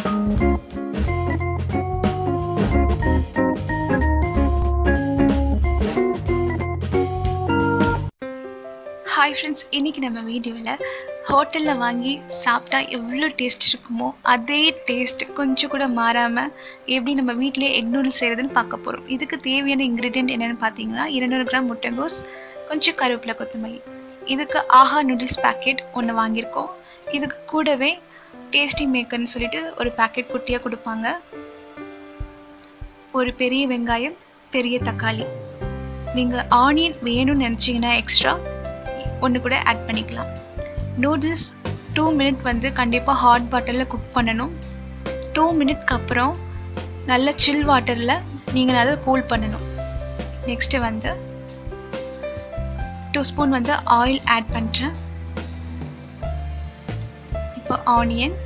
Hi friends, இன்றைக்கி நம்ம வீடியோவில் ஹோட்டலில் வாங்கி சாப்பிட்டா எவ்வளோ டேஸ்ட் இருக்குமோ அதே டேஸ்ட் கொஞ்சம் கூட மாறாமல் எப்படி நம்ம வீட்டிலே எக் நூடுல்ஸ் செய்கிறதுன்னு பார்க்க போகிறோம். இதுக்கு தேவையான இன்க்ரீடியன்ட் என்னென்னு பார்த்தீங்கன்னா 200 கிராம் முட்டைகோஸ், கொஞ்சம் கருவேப்பிலை, கொத்தமல்லி. இதுக்கு ஆஹா நூடுல்ஸ் பேக்கெட் ஒன்று வாங்கியிருக்கோம். இதுக்கு கூடவே டேஸ்டி மேக்கர்னு சொல்லிட்டு ஒரு பேக்கெட் குட்டியாக கொடுப்பாங்க. ஒரு பெரிய வெங்காயம், பெரிய தக்காளி. நீங்கள் ஆனியன் வேணும்னு நினச்சிங்கன்னா எக்ஸ்ட்ரா ஒன்று கூட ஆட் பண்ணிக்கலாம். நூடுல்ஸ் 2 மினிட் வந்து கண்டிப்பாக ஹாட் வாட்டரில் குக் பண்ணணும். 2 மினிட்க்கு அப்புறம் நல்ல சில் வாட்டரில் நீங்கள் அதை கூல் பண்ணணும். நெக்ஸ்ட்டு வந்து 2 ஸ்பூன் வந்து ஆயில் ஆட் பண்ணுறேன். இப்போ ஆனியன்,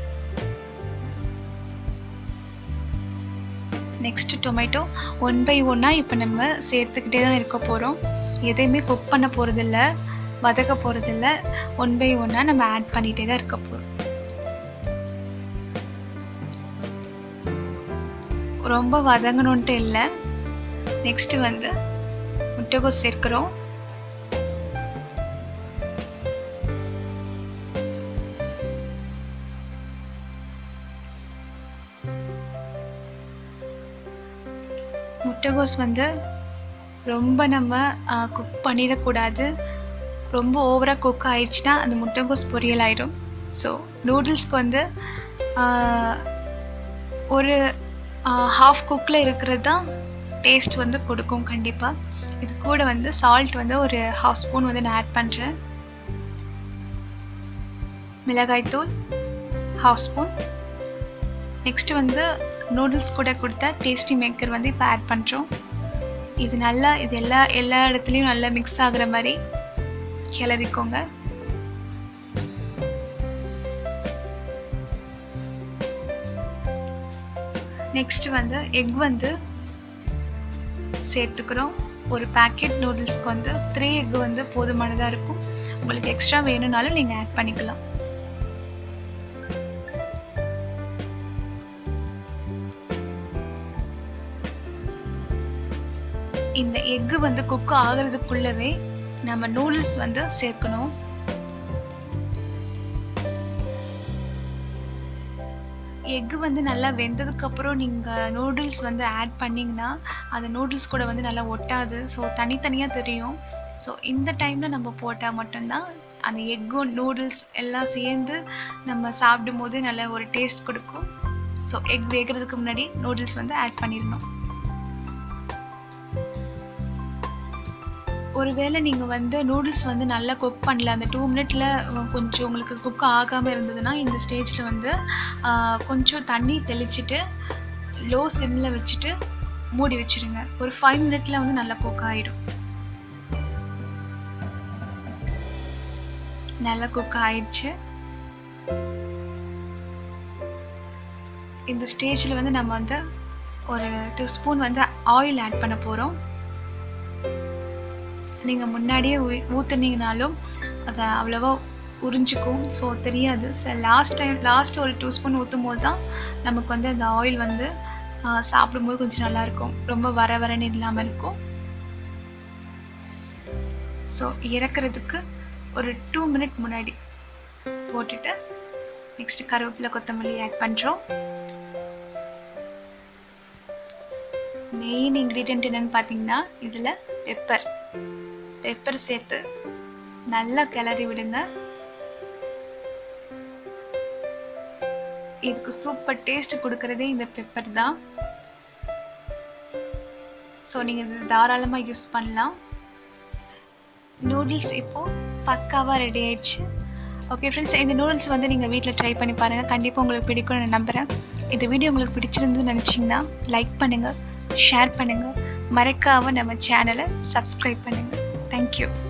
நெக்ஸ்ட்டு டொமேட்டோ 1 by 1 இப்போ நம்ம சேர்த்துக்கிட்டே தான் இருக்க போகிறோம். எதையுமே குக் பண்ண போகிறதில்ல, வதக்க போகிறதில்ல. 1 by 1 நம்ம ஆட் பண்ணிகிட்டே தான் இருக்க போகிறோம். ரொம்ப வதங்கணுன்ட்டு இல்லை. நெக்ஸ்ட்டு வந்து முட்டைகோஸ் சேர்க்குறோம். முட்டைகோஸ் வந்து ரொம்ப நம்ம குக் பண்ணிடக்கூடாது. ரொம்ப ஓவராக குக் ஆயிடுச்சுன்னா அந்த முட்டைகோஸ் பொரியல் ஆயிடும். ஸோ நூடுல்ஸ்க்கு வந்து ஒரு ஹாஃப் குக்கில் இருக்கிறது தான் டேஸ்ட் வந்து கொடுக்கும் கண்டிப்பாக. இது கூட வந்து சால்ட் வந்து ஒரு 1/2 ஸ்பூன் வந்து நான் ஆட் பண்ணுறேன். மிளகாய்த்தூள் 1/2 ஸ்பூன். நெக்ஸ்ட்டு வந்து நூடுல்ஸ் கூட கொடுத்த டேஸ்டி மேக்கர் வந்து இப்போ ஆட் பண்ணுறோம். இது நல்லா எல்லா இடத்துலையும் நல்லா மிக்ஸ் ஆகுற மாதிரி கிளறிக்கோங்க. நெக்ஸ்ட் வந்து எக் வந்து சேர்த்துக்கிறோம். ஒரு பேக்கெட் நூடுல்ஸ்க்கு வந்து 3 எக் வந்து போதுமானதாக இருக்கும். உங்களுக்கு எக்ஸ்ட்ரா வேணும்னாலும் நீங்கள் ஆட் பண்ணிக்கலாம். இந்த எக்கு வந்து குக் ஆகிறதுக்குள்ளவே நம்ம நூடுல்ஸ் வந்து சேர்க்கணும். எக்கு வந்து நல்லா வெந்ததுக்கப்புறம் நீங்கள் நூடுல்ஸ் வந்து ஆட் பண்ணிங்கன்னா அந்த நூடுல்ஸ் கூட வந்து நல்லா ஒட்டாது. ஸோ தனித்தனியாக தெரியும். ஸோ இந்த டைமில் நம்ம போட்டால் மட்டும்தான் அந்த எக்கும் நூடுல்ஸ் எல்லாம் சேர்ந்து நம்ம சாப்பிடும் போது நல்ல ஒரு டேஸ்ட் கொடுக்கும். ஸோ எக் வேகிறதுக்கு முன்னாடி நூடுல்ஸ் வந்து ஆட் பண்ணிடணும். ஒருவேளை நீங்கள் வந்து நூடுல்ஸ் வந்து நல்லா குக் பண்ணல, அந்த 2 மினிட்ல கொஞ்சம் உங்களுக்கு குக் ஆகாமல் இருந்ததுன்னா இந்த ஸ்டேஜில் வந்து கொஞ்சம் தண்ணி தெளிச்சுட்டு லோ சிம்மில் வச்சுட்டு மூடி வச்சுருங்க. ஒரு 5 மினிட்ல வந்து நல்லா குக் ஆகிடும். நல்லா குக் ஆயிடுச்சு. இந்த ஸ்டேஜில் வந்து நம்ம வந்து ஒரு 2 ஸ்பூன் வந்து ஆயில் ஆட் பண்ண போகிறோம். நீங்கள் முன்னாடியே ஊற்றுனீங்கனாலும் அதை அவ்வளோவா உறிஞ்சிக்கும். ஸோ தெரியாது. ஸோ லாஸ்ட் ஒரு 2 ஸ்பூன் ஊற்றும் போது தான் நமக்கு வந்து அந்த ஆயில் வந்து சாப்பிடும்போது கொஞ்சம் நல்லாயிருக்கும். ரொம்ப வரன்னு இல்லாமல் இருக்கும். ஸோ இறக்குறதுக்கு ஒரு 2 மினிட் முன்னாடி போட்டுட்டு நெக்ஸ்ட்டு கருவேப்பிலை, கொத்தமல்லி ஆட் பண்ணுறோம். மெயின் இன்க்ரீடியன்ட் என்னென்னு பார்த்தீங்கன்னா இதில் பெப்பர் சேர்த்து நல்லா கிளறி விடுங்க. இதுக்கு சூப்பர் டேஸ்ட் கொடுக்கறதே இந்த பெப்பர் தான். ஸோ நீங்கள் இது தாராளமாக யூஸ் பண்ணலாம். நூடுல்ஸ் இப்போது பக்காவாக ரெடி ஆயிடுச்சு. ஓகே ஃப்ரெண்ட்ஸ், இந்த நூடுல்ஸ் வந்து நீங்கள் வீட்டில் ட்ரை பண்ணி பாருங்கள். கண்டிப்பாக உங்களுக்கு பிடிக்கும்னு நான் நம்புகிறேன். இந்த வீடியோ உங்களுக்கு பிடிச்சிருந்துன்னு நினச்சிங்கன்னா லைக் பண்ணுங்கள், ஷேர் பண்ணுங்கள், மறக்காமல் நம்ம சேனலை சப்ஸ்கிரைப் பண்ணுங்கள். Thank you.